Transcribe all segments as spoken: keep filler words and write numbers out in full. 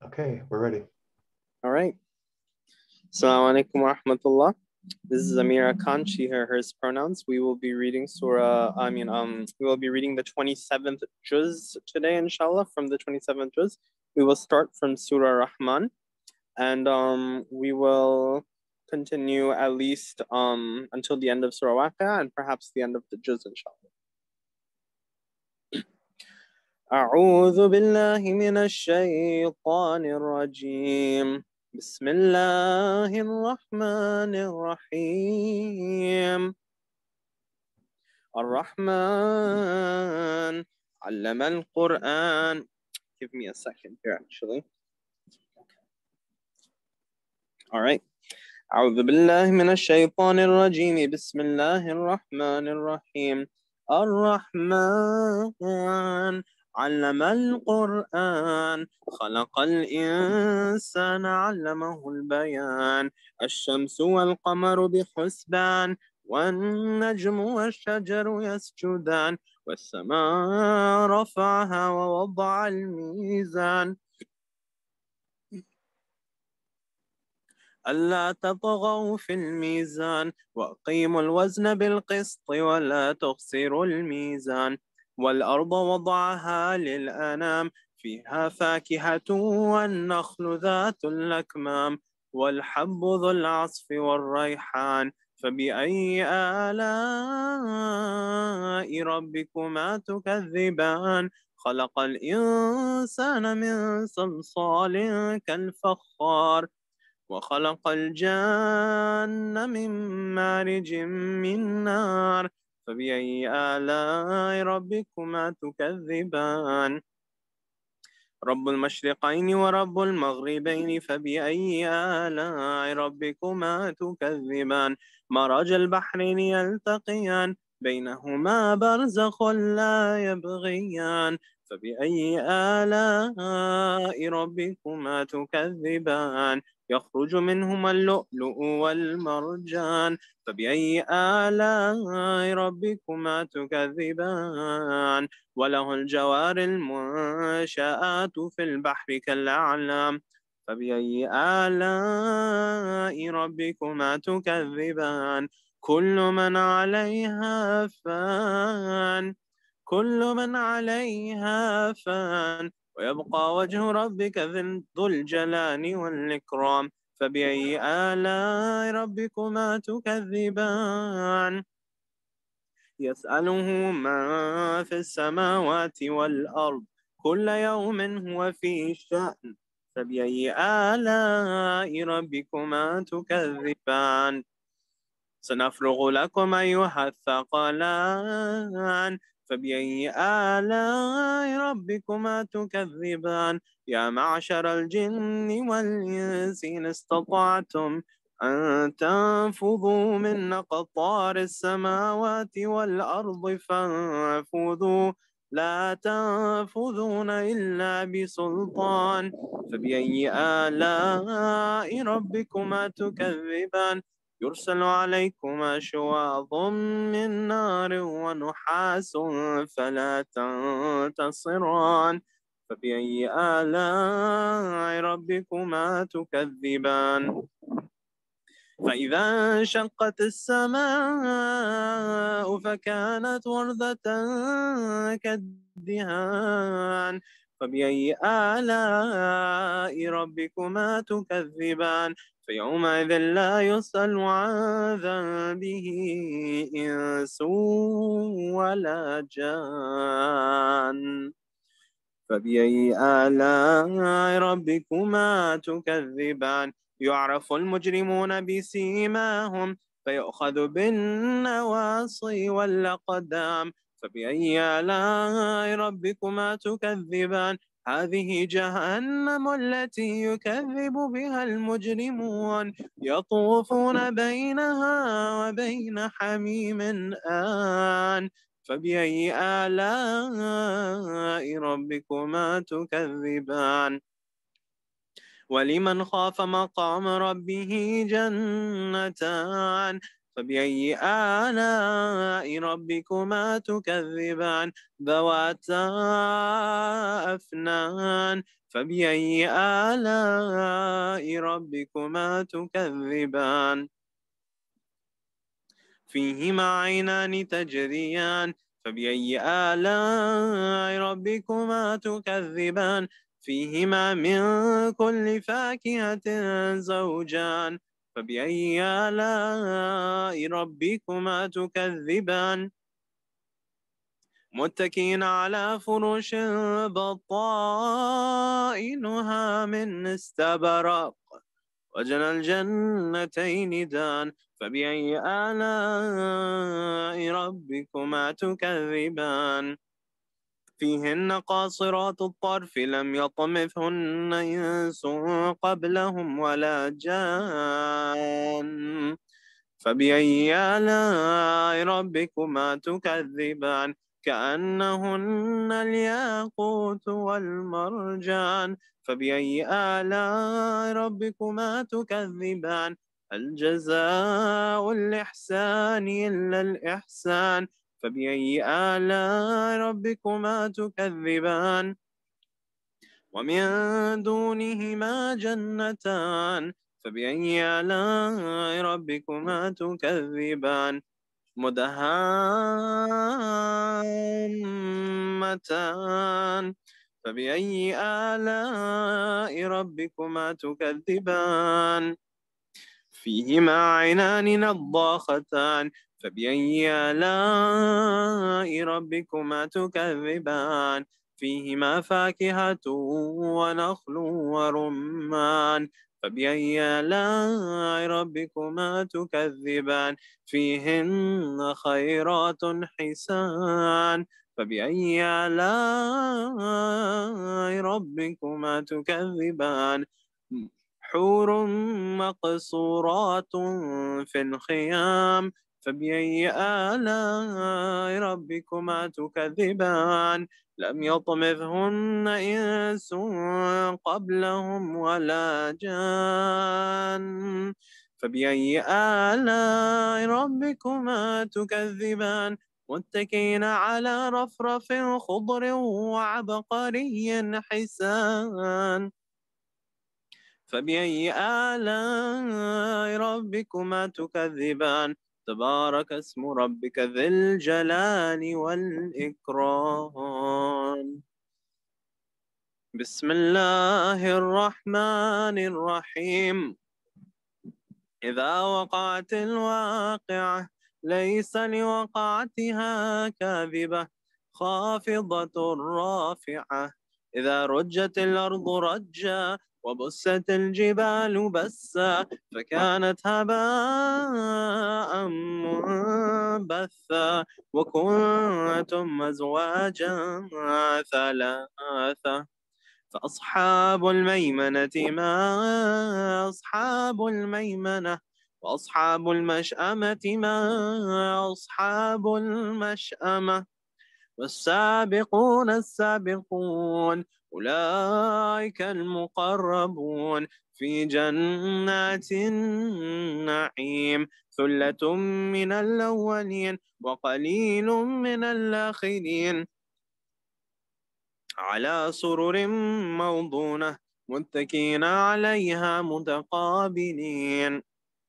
Okay, we're ready. All right. Assalamu alaikum wa rahmatullah. This is Ameera Khan, she, her, hers pronouns. We will be reading Surah, I mean, um, we will be reading the twenty-seventh juz today, inshallah, from the twenty-seventh juz. We will start from Surah Rahman, and um, we will continue at least um, until the end of Surah Waqi'ah, and perhaps the end of the juz, inshallah. أعوذ بالله من الشيطان الرجيم بسم الله الرحمن الرحيم الرحمن علم القرآن. Give me a second here, actually. All right. أعوذ بالله من الشيطان الرجيم بسم الله الرحمن الرحيم الرحمن علم القرآن خلق الإنسان علمه البيان الشمس والقمر بحسبان والنجم والشجر يسجدان والسماء رفعها ووضع الميزان ألا تطغوا في الميزان وأقيموا الوزن بالقسط ولا تخسروا الميزان والأرض وضعها للأنام فيها فاكهة والنخل ذات الأكمام والحب ذو العصف والريحان فبأي آلاء ربكما تكذبان خلق الإنسان من صلصال كالفخار وخلق الجن من مارج من نار فبأي آلاء ربكما تكذبان رب المشرقين ورب المغربين فبأي آلاء ربكما تكذبان مرج البحرين يلتقيان بينهما برزخ لا يبغيان فبأي آلاء ربكما تكذبان يخرج منهما اللؤلؤ والمرجان فبأي آلاء ربكما تكذبان وله الجوار المنشآت في البحر كالأعلام فبأي آلاء ربكما تكذبان كل من عليها فان كل من عليها فان ويبقى وجه ربك ذو الجلال والإكرام فبأي آلاء ربكما تكذبان يسأله من في السماوات والأرض كل يوم هو في شأن فبأي آلاء ربكما تكذبان سنفرغ لكم أيها الثقلان فبأي آلاء ربكما تكذبان يا معشر الجن والإنس إن استطعتم أن تنفذوا من أقطار السماوات والأرض فانفذوا لا تنفذون إلا بسلطان فبأي آلاء ربكما تكذبان يرسل عليكما شواظ من نار ونحاس فلا تنتصران فبأي آلاء ربكما تكذبان فإذا انشقت السماء فكانت وردة كالدهان فبأي آلاء ربكما تكذبان فيومئذ لا يسأل عن ذنبه إنس ولا جان فبأي آلاء ربكما تكذبان يعرف المجرمون بسيماهم فيؤخذ بالنواصي والأقدام فبأي آلاء ربكما تكذبان هذه جهنم التي يكذب بها المجرمون يطوفون بينها وبين حميم آن فبأي آلاء ربكما تكذبان ولمن خاف مقام ربه جنتان فبأي آلاء ربكما تكذبان ذواتا أفنان فبأي آلاء ربكما تكذبان فيهما عينان تجريان فبأي آلاء ربكما تكذبان فيهما من كل فاكهة زوجان فبأي آلاء ربكما تكذبان متكئين على فرش بطائنها من استبرق وجنى الجنتين دان فبأي آلاء ربكما تكذبان فيهن قاصرات الطرف لم يطمثهن إنس قبلهم ولا جان فبأي آلاء ربكما تكذبان كأنهن الياقوت والمرجان فبأي آلاء ربكما تكذبان هل جزاء الإحسان إلا الإحسان فبأي آلاء ربكما تكذبان ومن دونهما جنتان فبأي آلاء ربكما تكذبان مدهامتان فبأي آلاء ربكما تكذبان فيهما عينان نضاختان فبأي آلاء ربكما تكذبان فيهما فاكهة ونخل ورمان فبأي آلاء ربكما تكذبان فيهن خيرات حسان فبأي آلاء ربكما تكذبان حور مقصورات في الخيام فبأي آلاء ربكما تكذبان لم يطمثهن إنس قبلهم ولا جان فبأي آلاء ربكما تكذبان متكئين على رفرف خضر وعبقري حسان فبأي آلاء ربكما تكذبان تبارك اسم ربك ذي الجلال والإكرام بسم الله الرحمن الرحيم إذا وقعت الواقعة ليس لوقعتها كاذبة خافضة رافعة إذا رجت الأرض رجا وبست الجبال بسا فكانت هباء منبثا وكنتم أزواجا ثلاثة فأصحاب الميمنة ما أصحاب الميمنة وأصحاب المشأمة ما أصحاب المشأمة والسابقون السابقون أولئك المقربون في جنات النعيم ثلة من الأولين وقليل من الآخرين على سرر موضونة متكئين عليها متقابلين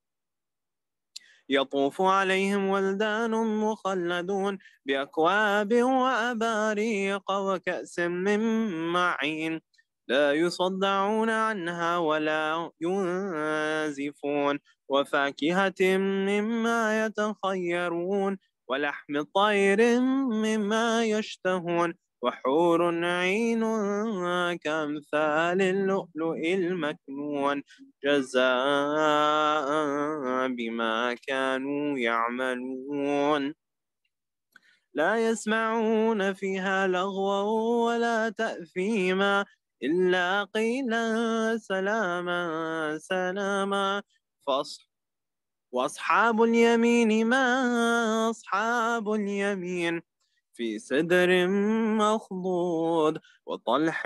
يطوف عليهم ولدان مخلدون بأكواب وأباريق وكأس من معين لا يصدعون عنها ولا ينزفون وفاكهة مما يتخيرون ولحم طير مما يشتهون وحور عين كأمثال اللؤلؤ المكنون جزاء بما كانوا يعملون لا يسمعون فيها لغوا ولا تأثيما إلا قيلا سلاما سلاما فاصح وأصحاب اليمين ما أصحاب اليمين في سدر مخضود وطلح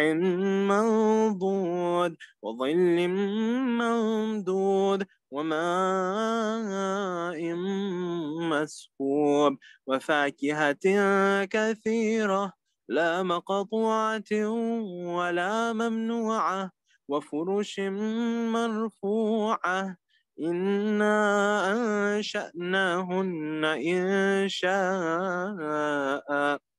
منضود وظل ممدود وماء مسكوب وفاكهة كثيرة لا مقطوعة ولا ممنوعة وفرش مرفوعة إنا أنشأناهن إن شاء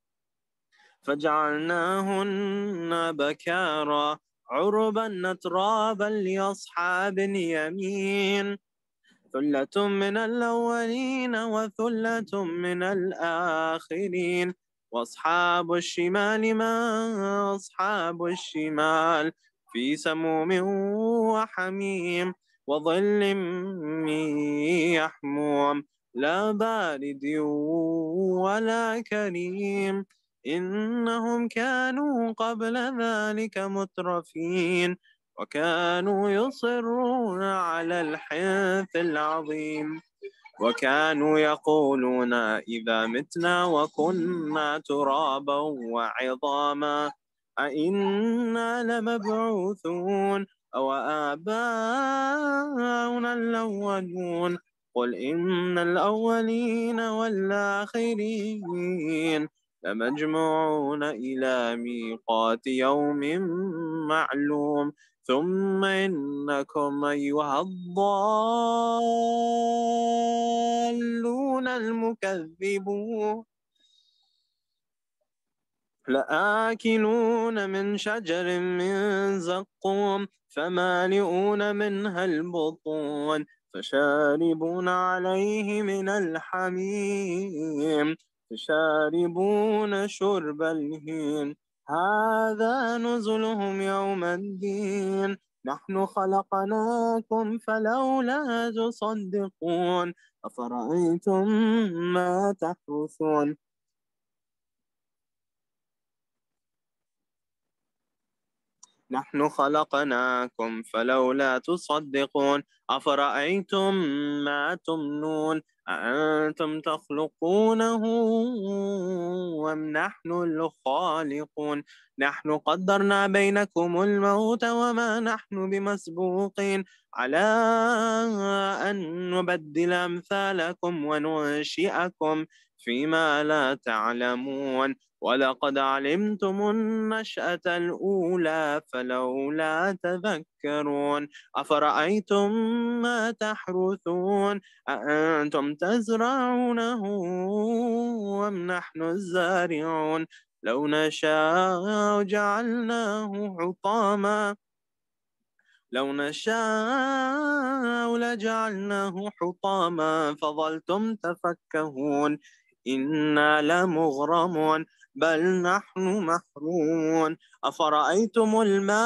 فجعلناهن بكارا عربا أترابا لأصحاب اليمين ثلة من الأولين وثلة من الآخرين وأصحاب الشمال ما أصحاب الشمال في سموم وحميم وظل من يحموم لا بارد ولا كريم إنهم كانوا قبل ذلك مترفين وكانوا يصرون على الحنث العظيم وكانوا يقولون إذا متنا وكنا ترابا وعظاما أئنا لمبعوثون أو آباؤنا الأولون قل إن الأولين والآخرين لمجموعون إلى ميقات يوم معلوم ثم إنكم أيها الضالون المكذبون لآكلون من شجر من زقوم فمالئون منها البطون فشاربون عليه من الحميم فشاربون شرب الهين هذا نزلهم يوم الدين نحن خلقناكم فلولا تصدقون أفرأيتم ما تحرثون نحن خلقناكم فلولا تصدقون أفرأيتم ما تمنون أأنتم تخلقونه أم نحن الخالقون نحن قدرنا بينكم الموت وما نحن بمسبوقين على أن نبدل أمثالكم وننشئكم فيما لا تعلمون ولقد علمتم النشأة الأولى فلولا تذكرون أفرأيتم ما تحرثون أأنتم تزرعونه أم نحن الزارعون لو نشاء جعلناه حطاما لو نشاء لجعلناه حطاما فظلتم تفكهون إنا لمغرمون بل نحن محرومون أفرأيتم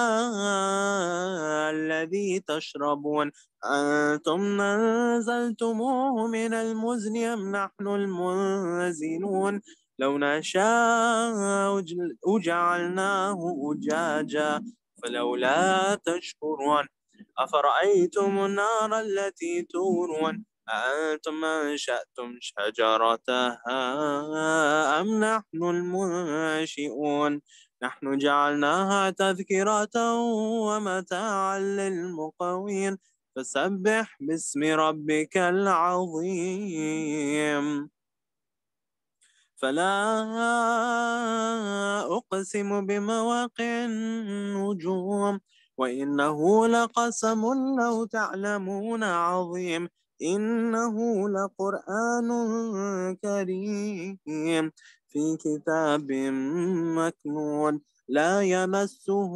الماء الذي تشربون أنتم نزلتموه من المزن أم نحن المنزلون لو نشاء جعلناه أجاجا فلولا تشكرون أفرأيتم النار التي تورون أأنتم أنشأتم شجرتها أم نحن المنشئون نحن جعلناها تذكرة ومتاعا للمقوين فسبح باسم ربك العظيم فلا أقسم بمواقع النجوم وإنه لقسم لو تعلمون عظيم إنه لقرآن كريم في كتاب مكنون لا يمسه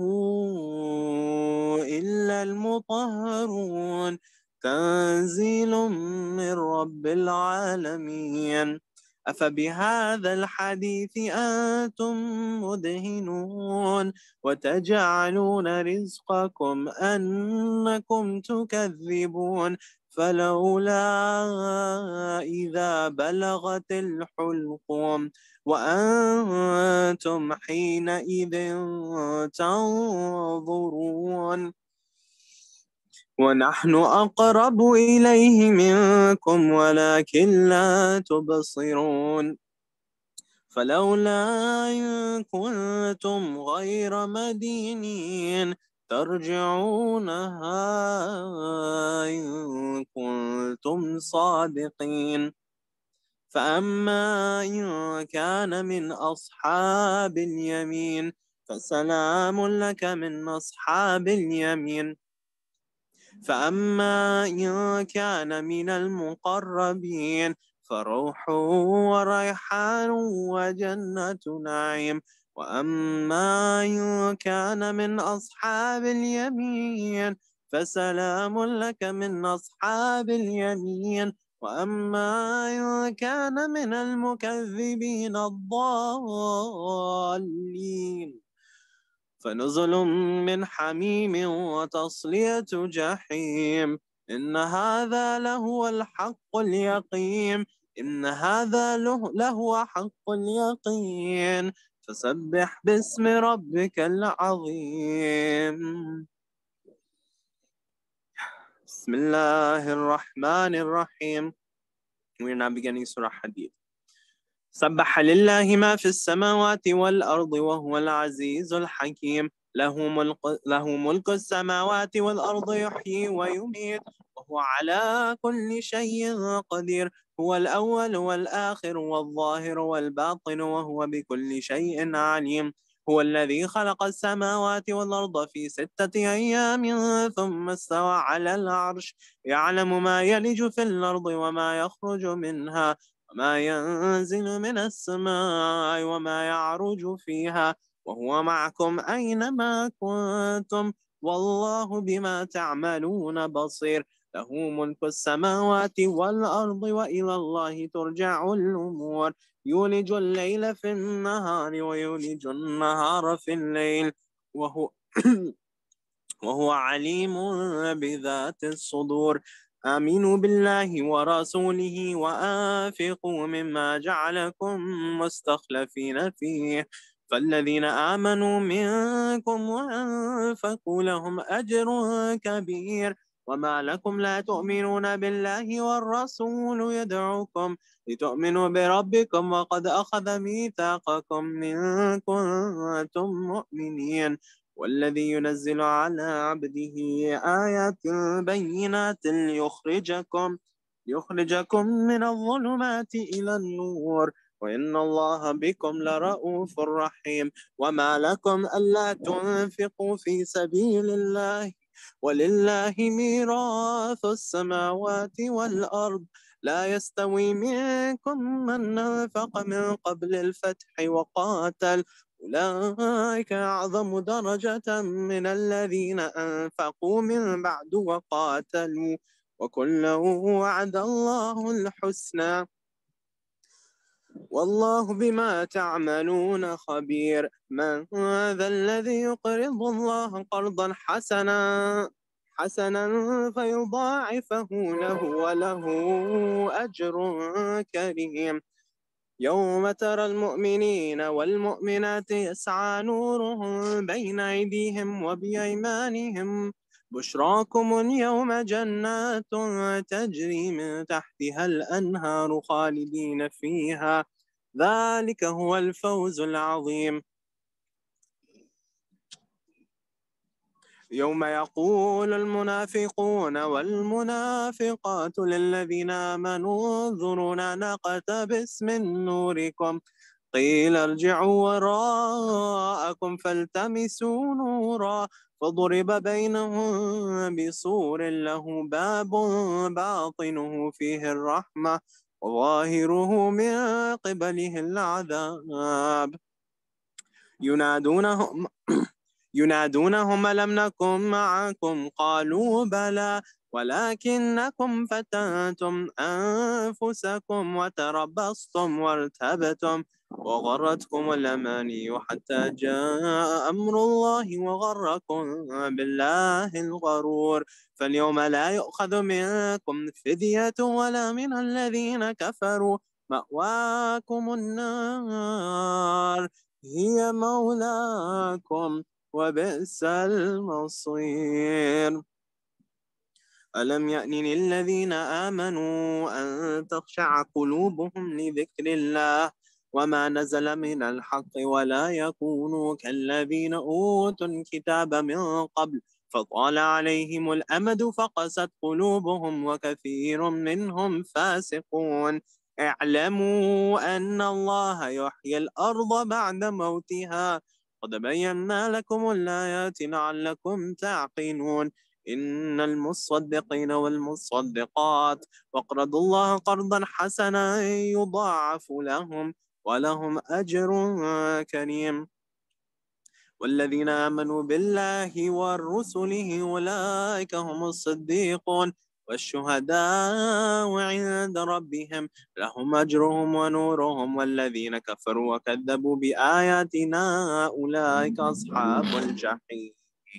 إلا المطهرون تنزيل من رب العالمين أفبهذا الحديث أنتم مدهنون وتجعلون رزقكم أنكم تكذبون فلولا إذا بلغت الحلقوم وأنتم حينئذ تنظرون ونحن أقرب إليه منكم ولكن لا تبصرون فلولا إن كنتم غير مدينين ترجعونها إن كنتم صادقين. فأما إن كان من أصحاب اليمين فسلام لك من أصحاب اليمين. فأما إن كان من المقربين فروح وريحان وجنة نعيم. وأما إن كان من أصحاب اليمين فسلام لك من أصحاب اليمين. وأما إن كان من المكذبين الضالين فنزل من حميم وتصلية جحيم. إن هذا لهو الحق اليقين إن هذا لهو حق اليقين. فسبح باسم ربك العظيم. بسم الله الرحمن الرحيم. We're now beginning Surah Hadith. سبح لله ما في السماوات والأرض وهو العزيز الحكيم. له ملك, له ملك السماوات والأرض يحيي ويميت وهو على كل شيء قدير. هو الأول والآخر والظاهر والباطن وهو بكل شيء عليم. هو الذي خلق السماوات والأرض في ستة أيام ثم استوى على العرش يعلم ما يلج في الأرض وما يخرج منها وما ينزل من السماء وما يعرج فيها وهو معكم أينما كنتم والله بما تعملون بصير. له ملك السماوات والأرض وإلى الله ترجع الأمور. يولج الليل في النهار ويولج النهار في الليل وهو وهو عليم بذات الصدور. آمنوا بالله ورسوله وأنفقوا مما جعلكم مستخلفين فيه فالذين آمنوا منكم وأنفقوا لهم أجر كبير. وما لكم لا تؤمنون بالله والرسول يدعوكم لتؤمنوا بربكم وقد أخذ ميثاقكم إن كنتم مؤمنين. والذي ينزل على عبده آيات بينات ليخرجكم ليخرجكم من الظلمات إلى النور وإن الله بكم لرؤوف رحيم. وما لكم ألا تنفقوا في سبيل الله ولله ميراث السماوات والأرض. لا يستوي منكم من أنفق من قبل الفتح وقاتل أولئك أعظم درجة من الذين أنفقوا من بعد وقاتلوا وكلا وعد الله الحسنى والله بما تعملون خبير. من ذا الذي يقرض الله قرضا حسنا حسنا فيضاعفه له وله أجر كريم. يوم ترى المؤمنين والمؤمنات يسعى نورهم بين أيديهم وبأيمانهم بشراكم اليوم جنات تجري من تحتها الأنهار خالدين فيها ذلك هو الفوز العظيم. يوم يقول المنافقون والمنافقات للذين آمنوا انظرونا نقتبس من نوركم قيل ارجعوا وراءكم فالتمسوا نورا فضرب بينهم بسور له باب باطنه فيه الرحمة وظاهره من قبله العذاب. ينادونهم ينادونهم ألم نكن معكم قالوا بلى ولكنكم فتنتم أنفسكم وتربصتم وارتبتم وغرتكم الأماني حتى جاء أمر الله وغركم بالله الغرور. فاليوم لا يؤخذ منكم فدية ولا من الذين كفروا مأواكم النار هي مولاكم وبئس المصير. ألم يأن للذين آمنوا أن تخشع قلوبهم لذكر الله وما نزل من الحق ولا يكونوا كالذين أوتوا الكتاب من قبل فطال عليهم الأمد فقست قلوبهم وكثير منهم فاسقون اعلموا أن الله يحيي الأرض بعد موتها قد بينا لكم الآيات لعلكم تعقلون إن المصدقين والمصدقات وأقرضوا الله قرضا حسنا يضاعف لهم ولهم أجر كريم والذين آمنوا بالله ورسله أولئك هم الصديقون والشهداء عند ربهم لهم أجرهم ونورهم والذين كفروا وكذبوا بآياتنا أولئك أصحاب الجحيم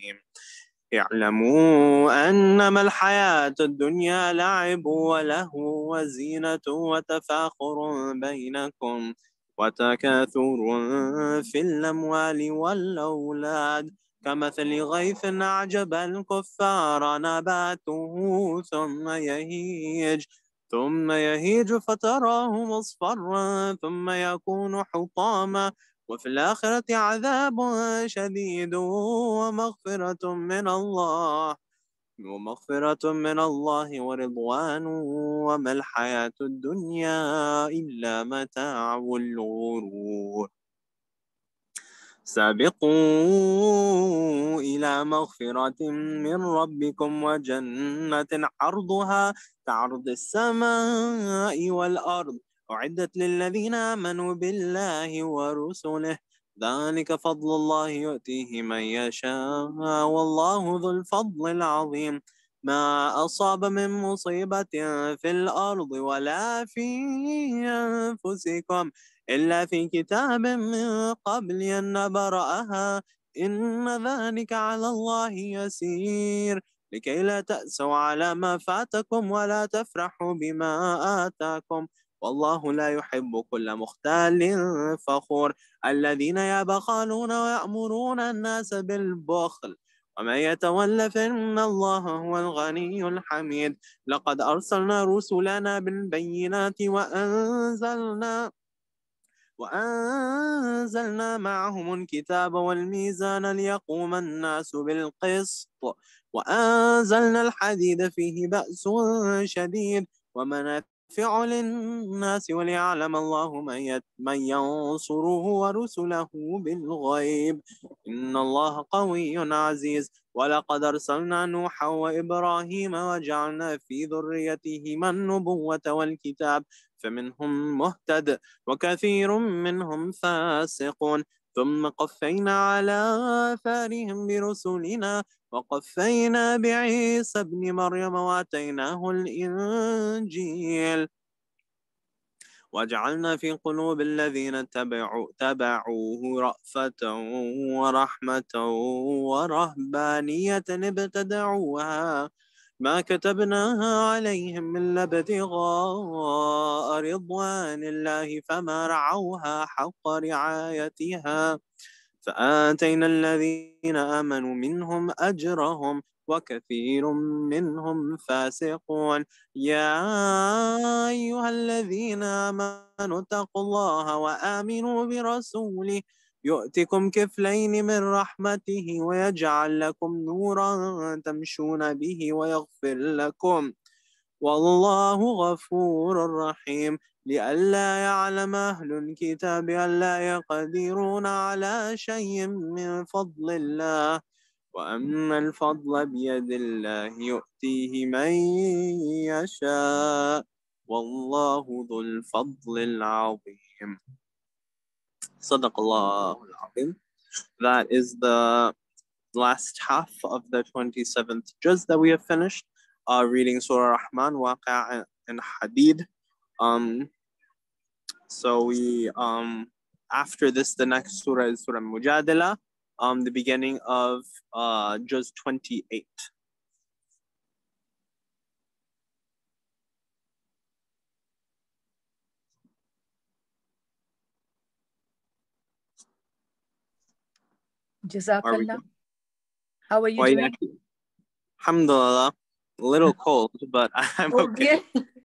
اعلموا أنما الحياة الدنيا لعب ولهو وزينة وتفاخر بينكم وتكاثر في الأموال والأولاد كمثل غيث أعجب الكفار نباته ثم يهيج ثم يهيج فتراه مصفرا ثم يكون حطاما وفي الآخرة عذاب شديد ومغفرة من الله ومغفرة من الله ورضوان وما الحياة الدنيا إلا متاع الغرور سابقوا إلى مغفرة من ربكم وجنة عرضها كعرض السماء والأرض أعدت للذين آمنوا بالله ورسله ذلك فضل الله يؤتيه من يشاء والله ذو الفضل العظيم ما أصاب من مصيبة في الأرض ولا في أنفسكم إلا في كتاب من قبل أن نبرأها إن ذلك على الله يسير لكي لا تأسوا على ما فاتكم ولا تفرحوا بما آتاكم والله لا يحب كل مختال فخور الذين يبخلون ويأمرون الناس بالبخل ومن يتولى فإن الله هو الغني الحميد لقد أرسلنا رسلنا بالبينات وأنزلنا وأنزلنا معهم الكتاب والميزان ليقوم الناس بالقسط وأنزلنا الحديد فيه بأس شديد ومنافع للناس وليعلم الله من ينصره ورسله بالغيب إن الله قوي عزيز ولقد أرسلنا نوحا وإبراهيم وجعلنا في ذريتهما النبوة والكتاب فمنهم مهتد وكثير منهم فاسقون ثم قفينا على آثارهم برسلنا وقفينا بعيسى ابن مريم وآتيناه الإنجيل وجعلنا في قلوب الذين تبعوا تبعوه رأفة ورحمة ورهبانية ابتدعوها ما كتبناها عليهم إلا ابتغاء رضوان الله فما رعوها حق رعايتها فآتينا الذين آمنوا منهم أجرهم وكثير منهم فاسقون يا أيها الذين آمنوا اتقوا الله وآمنوا برسوله يؤتكم كفلين من رحمته ويجعل لكم نورا تمشون به ويغفر لكم والله غفور رحيم لئلا يعلم أهل الكتاب ألا يقدرون على شيء من فضل الله وأن الفضل بيد الله يؤتيه من يشاء والله ذو الفضل العظيم صدق الله العظيم. That is the last half of the twenty-seventh juz that we have finished. Uh, reading Surah Rahman, Waqa' and Hadith. Um, so we, um, after this, the next surah is Surah Mujadala, um, the beginning of uh, juz twenty-eight. Jazakallah. How are you well, doing? Alhamdulillah. A little cold, but I'm okay. Okay.